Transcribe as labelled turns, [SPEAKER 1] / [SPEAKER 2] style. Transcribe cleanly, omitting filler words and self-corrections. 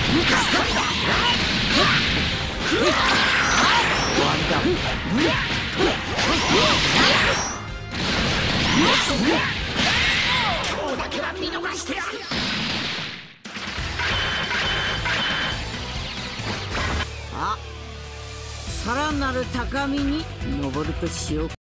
[SPEAKER 1] 今日だけは見逃してやる。
[SPEAKER 2] さらなる高みに登るとしよう。